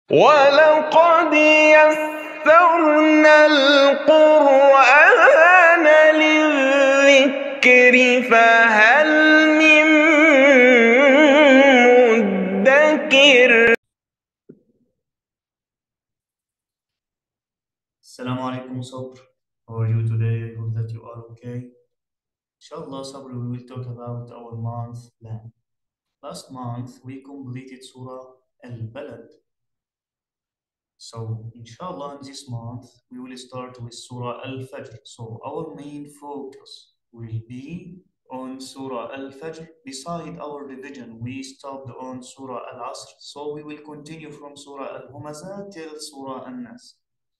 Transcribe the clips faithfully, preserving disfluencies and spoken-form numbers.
وَلَقَدْ يَسَّرْنَا الْقُرْآنَ لِلذِّكْرِ فَهَلْ مِن مُّدَّكِرٍ. Assalamu alaikum Sabr. How are you today? Hope that you are okay. Inshallah Sabr, we will talk about our month plan. Last month we completed Surah Al-Balad. So inshallah in this month we will start with Surah Al-Fajr. So our main focus will be on Surah Al-Fajr. Beside our revision, we stopped on Surah Al-Asr. So we will continue from Surah Al-Humazah till Surah Al-Nas.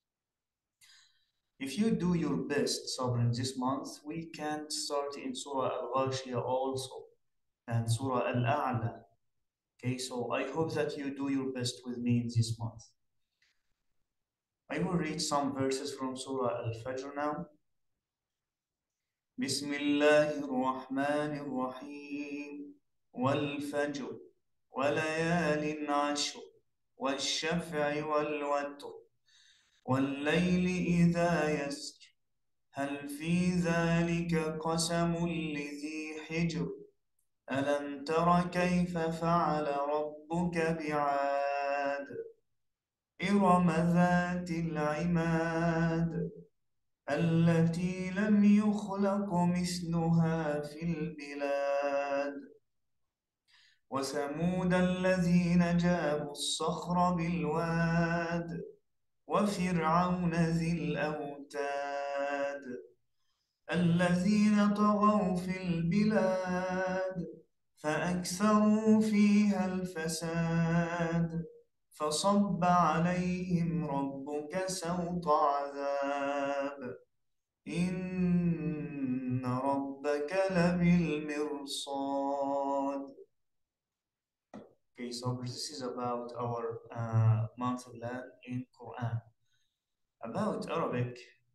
If you do your best, Sabr, in this month, we can start in Surah Al-Ghashiyah also and Surah Al-A'la. Okay, so I hope that you do your best with me in this month. I will read some verses from Surah Al-Fajr now. Bismillahir Rahmanir Rahim. Wal-Fajr wa-layalin ashr wal-shaf'i wal-watr wal-layli idha yasr هل في ذلك قسم لذي حجر ألم تر كيف فعل ربك بعاد إرم ذات العماد التي لم يخلق مثلها في البلاد وثمود الذين جابوا الصخر بالواد وفرعون ذي الأوتاد الذين طغوا في البلاد فأكثروا فيها الفساد فصب عليهم ربك سوط عذاب إن ربك لبالمرصاد. Okay, so this is about our uh, month plan in Quran. About Arabic,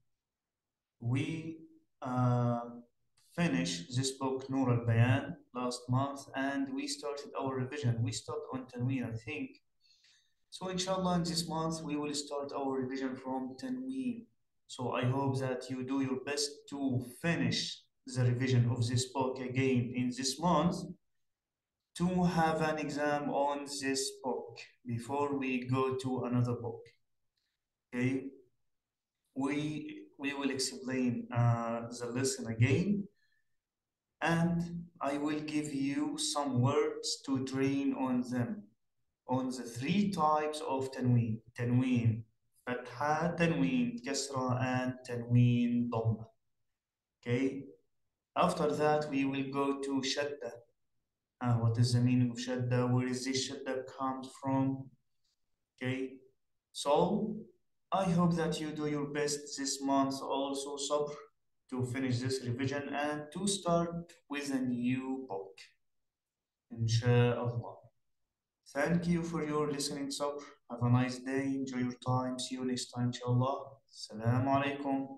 we uh, finished this book Nur al-Bayan last month and we started our revision. We stopped on Tanween, I think. So inshallah in this month we will start our revision from Tanween. So I hope that you do your best to finish the revision of this book again in this month to have an exam on this book before we go to another book. Okay, we we will explain uh, the lesson again, and I will give you some words to train on them, on the three types of tanween: tanween fatha, tanween kasra, and tanween dhamma. Okay, after that we will go to shadda. Uh, what is the meaning of shadda? Where is this shadda comes from? Okay, so I hope that you do your best this month also, Sabr, to finish this revision and to start with a new book, Insha'Allah. Thank you for your listening, Sabr. Have a nice day. Enjoy your time. See you next time, Inshallah. Assalamu alaikum.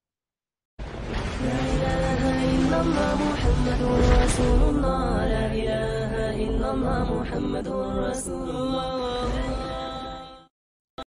لا إله إلا الله محمد رسول الله لا إله إلا الله محمد رسول الله